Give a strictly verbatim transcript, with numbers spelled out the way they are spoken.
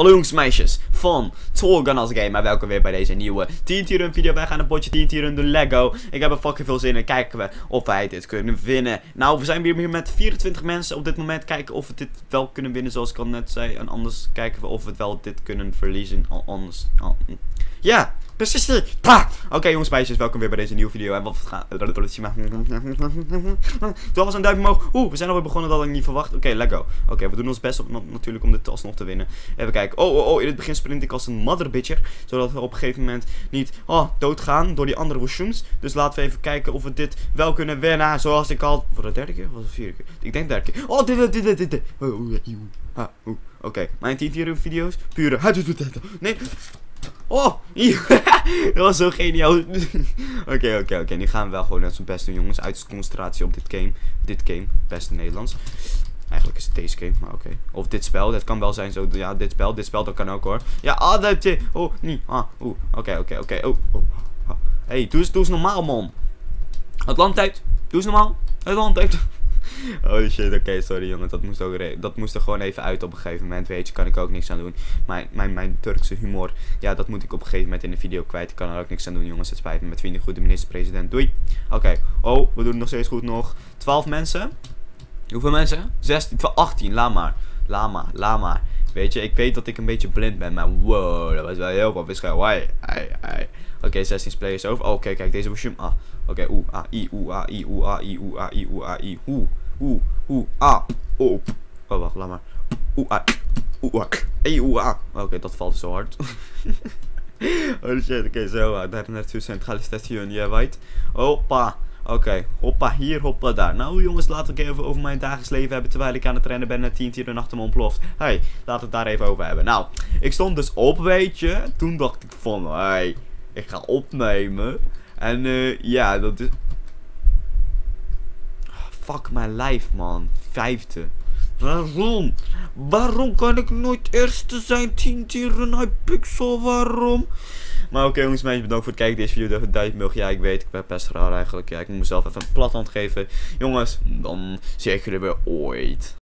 Hallo jongens en meisjes van Tolganas Game en welkom weer bij deze nieuwe tien tier run video. Wij gaan een potje tien tier run doen, Lego. Ik heb er fucking veel zin in, kijken we of wij dit kunnen winnen. Nou, we zijn weer hier met vierentwintig mensen op dit moment, kijken of we dit wel kunnen winnen zoals ik al net zei. En anders kijken we of we het wel dit kunnen verliezen, al anders. Al, ja, precies. Oké okay, jongens en meisjes, welkom weer bij deze nieuwe video. En wat we gaan... Doe was een duimpje omhoog. Oeh, we zijn alweer begonnen, dat had ik niet verwacht. Oké, okay, Lego. Oké, okay, we doen ons best op, natuurlijk om dit alsnog te winnen. Even kijken. Oh, oh, oh, in het begin sprint ik als een mother-bitcher. Zodat we op een gegeven moment niet oh, doodgaan door die andere woeshoens. Dus laten we even kijken of we dit wel kunnen winnen. Zoals ik al... Voor de derde keer? Of de vierde keer? Ik denk derde keer. Oh, dit, dit, dit, dit, dit. Oh, oh, ah, oeh. Oké, okay. Mijn tien tier video's. Pure... Nee. Oh, dat was zo geniaal. Oké, oké, oké. Nu gaan we wel gewoon net zo'n best doen, jongens. Uit concentratie op dit game. Dit game. Beste Nederlands. Eigenlijk is het deze game, maar oké. Okay. Of dit spel. Dat kan wel zijn zo. Ja, dit spel. Dit spel, dat kan ook hoor. Ja, ah, dat je. Oh, niet. Ah, oeh. Oké, oké, oké. Oh, oh. Hey, doe eens, doe eens normaal, man. Het land uit. Doe eens normaal. Het land uit. Oh shit, oké, okay, sorry jongens, dat moest, ook dat moest er gewoon even uit op een gegeven moment, weet je, kan ik ook niks aan doen. Mijn, mijn, mijn Turkse humor, ja, dat moet ik op een gegeven moment in de video kwijt, ik kan er ook niks aan doen jongens, het spijt me, met vrienden goed de minister-president, doei. Oké, okay. Oh, we doen het nog steeds goed, nog twaalf mensen. Hoeveel mensen? zestien, twaalf, achttien, laat maar, laat maar, laat maar. Weet je, ik weet dat ik een beetje blind ben, maar wow, dat was wel heel wat beschouwen. Oké, okay, zestien players over. Oh, oké, okay, kijk, deze mushroom. Ah, oké, okay, oeh, a, i, oeh, a, i, oeh, a, i, oeh, a, i, oeh, a, i, oeh, oeh, oeh, a, oh. Oh, wacht, laat maar. Oeh, a, oeh, a, e, oeh, a. Oké, okay, dat valt zo hard. Oh shit, oké, okay, zo hard. Daar net zo centrale station, jij weet. Hoppa. Oké, okay, hoppa hier, hoppa daar. Nou jongens, laten we het even over mijn dagelijks leven hebben terwijl ik aan het rennen ben en tien tier achter me ontploft. Hey, laten we het daar even over hebben. Nou, ik stond dus op, weet je. Toen dacht ik van, hey, ik ga opnemen. En uh, ja, dat is... Fuck mijn lijf, man. Vijfde. Waarom? Waarom kan ik nooit eerste zijn? tien tier een Hypixel, waarom? Maar oké okay, jongens, meisjes, bedankt voor het kijken. Deze video even een duimpje omhoog. Ja, ik weet, ik ben best raar eigenlijk. Ja, ik moet mezelf even een plathand geven. Jongens, dan zie ik jullie weer ooit.